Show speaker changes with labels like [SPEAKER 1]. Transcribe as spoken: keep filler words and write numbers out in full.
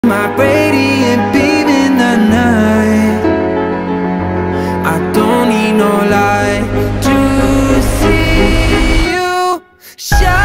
[SPEAKER 1] My radiant beam in the night, I don't need no light to see you shine.